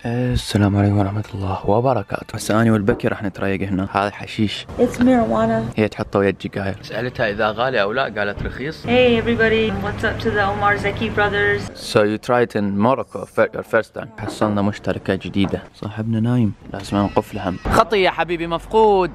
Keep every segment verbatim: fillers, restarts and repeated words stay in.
السلام عليكم ورحمة الله وبركاته. هسه أنا والبكي راح نتريق هنا. هذا حشيش. It's marijuana. هي تحطه ويا الجقاير. سألتها إذا غالي أو لا، قالت رخيص. Hey everybody, what's up to the Omar Zeki brothers? So you tried in Morocco your first time. حصلنا مشتركة جديدة. صاحبنا نايم، لازم نقف لهم. خطي يا حبيبي مفقود.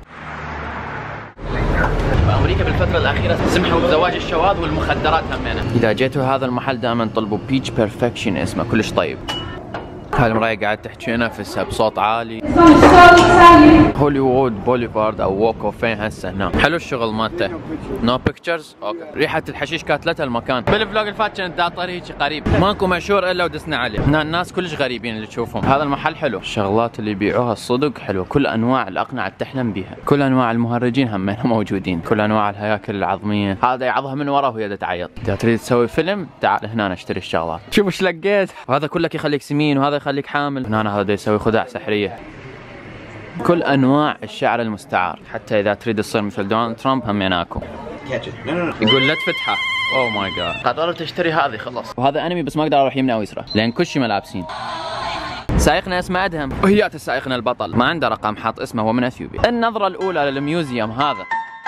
بأمريكا بالفترة الأخيرة سمحوا بزواج الشواذ والمخدرات همينة. إذا جيتوا هذا المحل دائما طلبوا بيتش بيرفكشن، اسمه كلش طيب. هالمراية قاعد تحكي نفسها بصوت عالي. هوليوود بوليفارد او ووكو فين هسه هنا. حلو الشغل مالته. نو بيكتشرز اوكي. ريحة الحشيش كاتلتها المكان. بالفلوق اللي فات كانت دا طريق قريب، ماكو مشهور الا ودسنا عليه. هنا الناس كلش غريبين اللي تشوفهم. هذا المحل حلو، الشغلات اللي يبيعوها الصدق حلو، كل انواع الاقنعة اللي تحلم بيها، كل انواع المهرجين همينهم موجودين، كل انواع الهياكل العظمية. هذا يعضها من ورا وهي تعيط. اذا تريد تسوي فيلم تعال هنا اشتري الشغلات. شوف ايش لقيت. وهذا كلك يخليك سمين وهذا يخليك حامل. هنا هذا يسوي خدع سحرية. كل انواع الشعر المستعار، حتى اذا تريد تصير مثل دونالد ترامب هم يناكو. يقول لا تفتحه. اوه ماي جاد. قررت تشتري هذه خلص. وهذا انمي بس ما اقدر اروح يمنى او يسرى لان كل شيء ملابسين. سائقنا اسمه ادهم، وهيات سائقنا البطل ما عنده رقم، حاط اسمه، هو من اثيوبيا. النظرة الاولى للميوزيوم هذا.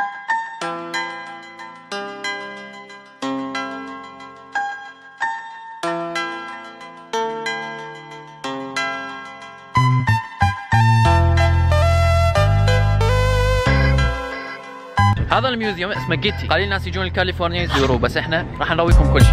هذا الميوزيوم اسمه جيتي، قليل الناس يجون لكاليفورنيا يزوروه، بس احنا راح نرويكم كل شيء.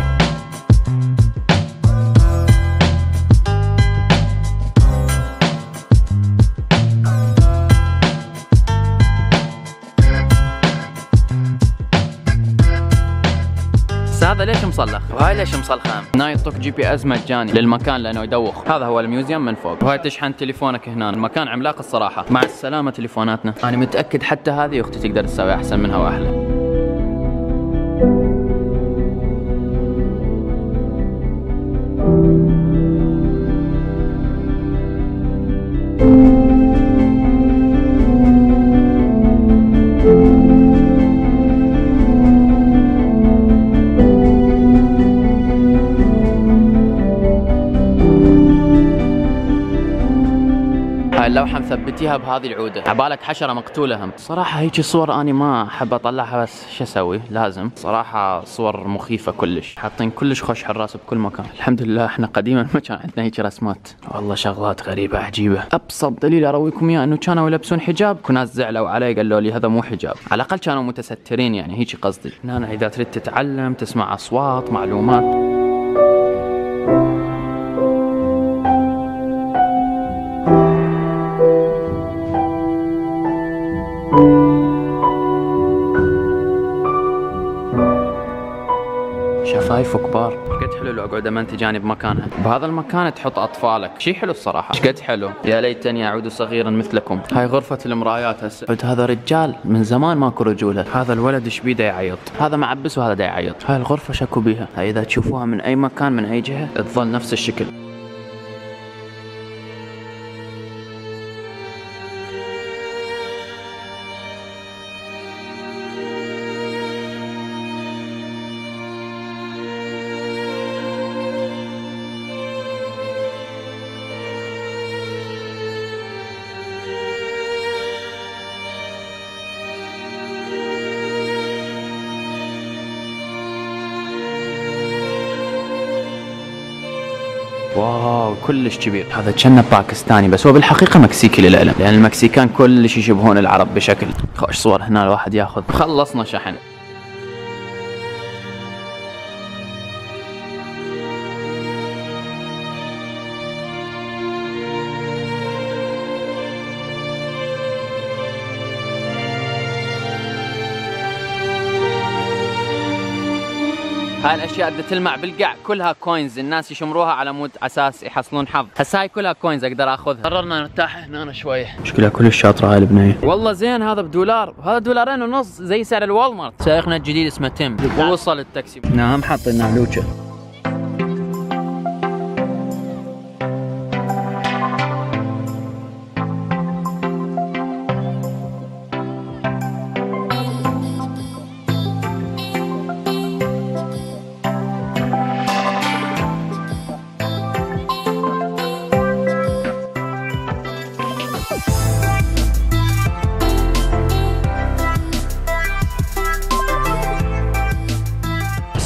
هذا ليش مصلخ؟ وهاي ليش مصلخه؟ هنا يعطوك جي بي اس مجاني للمكان لانه يدوخ. هذا هو الميوزيوم من فوق، وهاي تشحن تليفونك هنا، المكان عملاق الصراحه. مع السلامه تليفوناتنا. انا متاكد حتى هذه اختي تقدر تسوي احسن منها واحلى. اللوحة مثبتيها بهذه العودة، عبالك حشرة مقتولة هم. صراحة هيك صور أنا ما أحب أطلعها، بس شو أسوي لازم. صراحة صور مخيفة كلش، حاطين كلش خوش حراس بكل مكان. الحمد لله احنا قديما ما كان عندنا هيك رسمات. والله شغلات غريبة عجيبة. أبسط دليل أرويكم إياه إنه كانوا يلبسون حجاب، وناس زعلوا علي قالوا لي هذا مو حجاب، على الأقل كانوا متسترين يعني، هيك قصدي. هنا إذا تريد تتعلم تسمع أصوات معلومات. شفايف كبار. قد حلو العقودة ما تجاني بمكانها. بهذا المكان تحط اطفالك، شي حلو الصراحة. ايش قد حلو. يا ليتني اعود صغيرا مثلكم. هاي غرفة المرايات هسه. هذا رجال من زمان ماكو رجولة. هذا الولد ايش بيده يعيط. هذا معبس وهذا دا يعيط. هاي الغرفة شكو بيها. هاي اذا تشوفوها من اي مكان من اي جهة تظل نفس الشكل. واو كلش كبير. هذا كأنه باكستاني بس هو بالحقيقة مكسيكي للعلم، لأن المكسيكان كلش يشبهون العرب بشكل. خوش صور هنا الواحد ياخذ. خلصنا شحن. هاي الاشياء اللي تلمع بالقاع كلها كوينز، الناس يشمروها على مود اساس يحصلون حظ. هسه هاي كلها كوينز اقدر اخذها. قررنا نرتاح هنا شويه. مشكلة كلش شاطرة هاي البنية. والله زين هذا بدولار، وهذا دولارين ونص زي سعر الوالمارت. سائقنا الجديد اسمه تيم، ووصل التاكسي. نعم حاطين علوجه.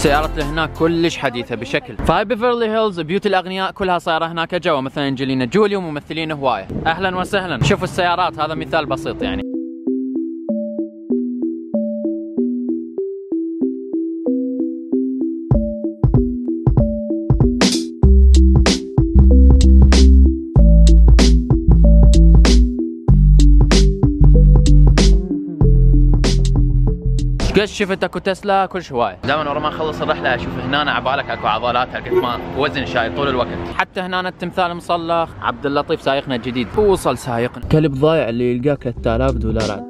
السيارات اللي هناك كلش حديثة بشكل. فهاي بيفرلي هيلز بيوت الأغنياء كلها صايرة هناك جوا، مثلا أنجلينا جولي وممثلين هواية. أهلا وسهلا. شوفوا السيارات، هذا مثال بسيط يعني. قد شفت اكو تسلا كلش هواي. دائما ورا ما اخلص الرحله اشوف هنا عبالك اكو عضلات هالقد ما وزن شايل طول الوقت. حتى هنا التمثال مصلخ. عبد اللطيف سايقنا الجديد وصل سايقنا. كلب ضايع اللي يلقاك ثلاثة آلاف دولار.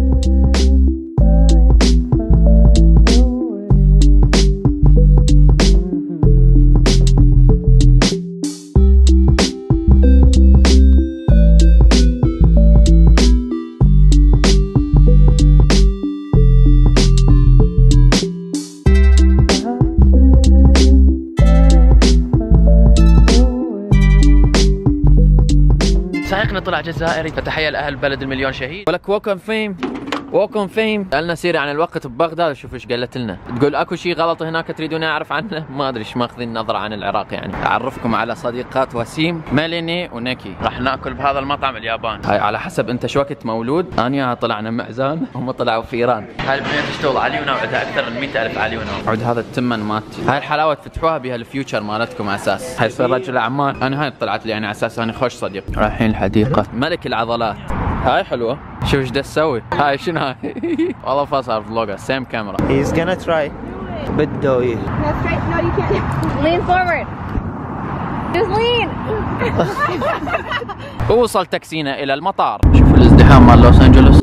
سائقنا طلع جزائري، فتحية لأهل بلد المليون شهيد. ولك ووكم فيم ووكم فيم. سألنا سيري عن الوقت ببغداد، شوف ايش قالت لنا. تقول اكو شيء غلط هناك تريدون اعرف عنه؟ ما ادري ايش ماخذين نظرة عن العراق يعني. اعرفكم على صديقات وسيم، ميليني ونيكي. راح ناكل بهذا المطعم الياباني. هاي على حسب انت شو وقت مولود. انا طلعنا معزان، هم طلعوا في ايران. هاي البنية تشتغل عليونا وعندها اكثر من مئة ألف عليونا. عود هذا التمن مالتي. هاي الحلاوة تفتحوها بها الفيوتشر مالتكم على اساس. هاي يصير رجل اعمال. انا هاي طلعت لي يعني على اساس انا خوش صديق. رايحين الحديقة. ملك العضلات. هاي حلوة. شوف ايش دا تسوي. هاي شنو هاي؟ والله فاصل فلوجر سيم كاميرا. He's gonna try. بده ايه. No straight. No, you can't. Lean forward. Just lean. ووصل تاكسينا الى المطار. شوفوا الازدحام مال لوس انجلوس.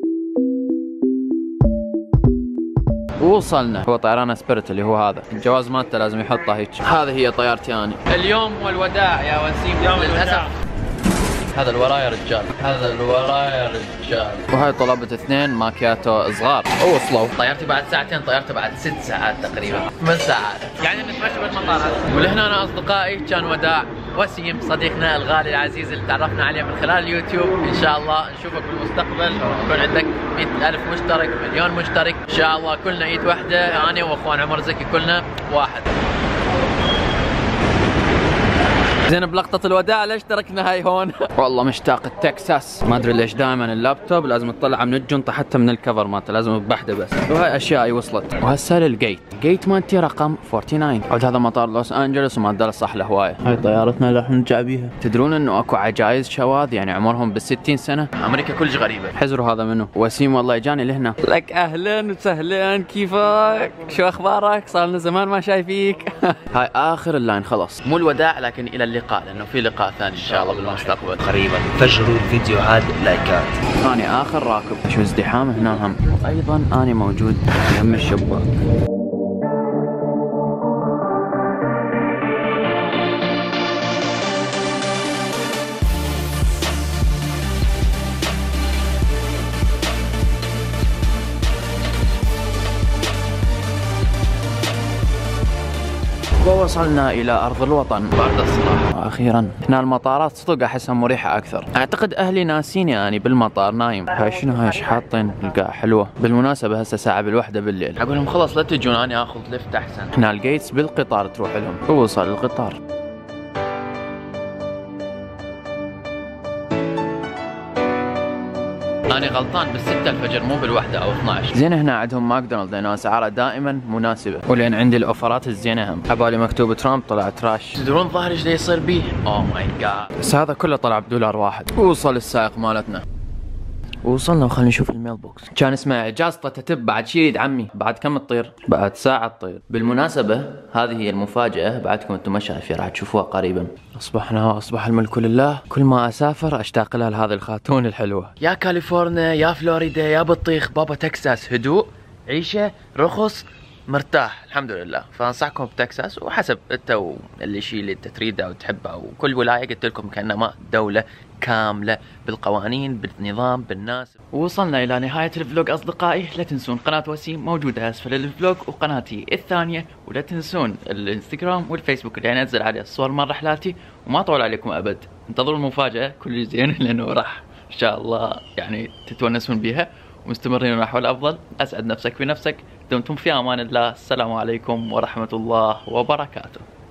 ووصلنا. هو طيران سبيريت اللي هو هذا. الجواز مالته لازم يحطه هيك. هذه هي طيارتي انا. اليوم والوداع يا وسيم. يوم الوداع. هذا اللي ورايا رجال، هذا اللي ورايا رجال. وهاي طلبت اثنين ماكياتو صغار. وصلوا. طيارتي بعد ساعتين، طيارته بعد ست ساعات تقريبا. ثمان ساعات. يعني نتمشى بالمطار هذا. ولهنا انا اصدقائي كان وداع وسيم صديقنا الغالي العزيز اللي تعرفنا عليه من خلال اليوتيوب. ان شاء الله نشوفك بالمستقبل، يكون عندك مئة ألف مشترك، مليون مشترك، ان شاء الله كلنا ايد واحدة، انا واخوان عمر زكي كلنا واحد. زين بلقطة الوداع ليش تركنا هاي هون؟ والله مشتاق التكساس، ما ادري ليش دائما اللابتوب لازم تطلع من الجنطة حتى من الكفر مالته لازم بحده بس. وهاي اشيائي وصلت. وهسه للجيت، جيت مالتي رقم تسعة وأربعين. عود هذا مطار لوس انجلوس وما ادري صح له هواية. هاي طيارتنا اللي راح نرجع بيها. تدرون انه اكو عجايز شواذ يعني عمرهم بالستين سنة؟ امريكا كلش غريبة. حزروا هذا منه. وسيم والله اجاني لهنا. لك اهلا وسهلا، كيفك؟ شو اخبارك؟ صار لنا زمان ما شايفيك. هاي اخر اللاين خلص. مو الوداع لكن الى اللقاء، لانه في لقاء ثاني ان شاء الله بالمستقبل قريبا. فجروا الفيديوهات لايكات. انا اخر راكب. شو ازدحام هنا هم. وايضا انا موجود يم الشباك. ووصلنا إلى أرض الوطن بعد الصراحة. وأخيرا هنا المطارات صدق أحسها مريحة أكثر. أعتقد أهلي ناسيني يعني بالمطار نايم. هاي شنو هاي ايش حاطين؟ القاع حلوة. بالمناسبة هسه ساعة بالوحدة بالليل. أقول لهم خلص لا تجون أنا آخذ لفت أحسن. هنا الجيتس بالقطار تروح لهم. ووصل القطار. أنا غلطان بالستة الفجر مو بالوحدة أو اثنعش. زين هنا عندهم ماكدونالدز لأنه أسعاره دائما مناسبة، ولأن عندي الأوفرات الزينة هم. عبالي مكتوب ترامب طلع تراش. تدرون ظاهر ايش يصير بيه؟ أوه ماي جاد. بس هذا كله طلع بدولار واحد. وصل السائق مالتنا. وصلنا وخلينا نشوف الميل بوكس. كان اسمه اجازته تتب بعد شي يريد عمي. بعد كم تطير؟ بعد ساعة تطير. بالمناسبة هذه هي المفاجأة، بعدكم انتم ما شايفين راح تشوفوها قريبا. اصبحنا واصبح الملك لله. كل ما اسافر اشتاق لها لهذه الخاتون الحلوة. يا كاليفورنيا يا فلوريدا يا بطيخ بابا تكساس، هدوء، عيشة، رخص، مرتاح الحمد لله. فانصحكم بتكساس، وحسب انت اللي شيء اللي انت تريده او تحبه. وكل ولاية قلت لكم كانما دولة كاملة بالقوانين بالنظام بالناس. ووصلنا الى نهاية الفلوج اصدقائي. لا تنسون قناة وسيم موجودة اسفل الفلوج، وقناتي الثانية، ولا تنسون الانستغرام والفيسبوك اللي انزل عليه الصور مال رحلاتي. وما اطول عليكم ابد، انتظروا المفاجأة كل زين لانه راح ان شاء الله يعني تتونسون بيها. ومستمرين نحو الافضل. اسعد نفسك بنفسك، دمتم في امان الله. السلام عليكم ورحمة الله وبركاته.